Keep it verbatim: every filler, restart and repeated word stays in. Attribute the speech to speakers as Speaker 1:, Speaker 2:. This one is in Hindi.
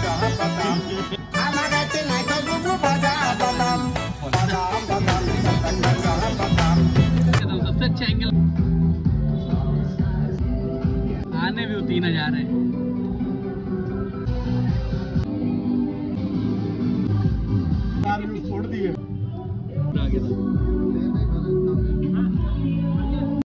Speaker 1: सबसे अच्छा एंगल आने भी तीन हजार है। छोड़ दिए।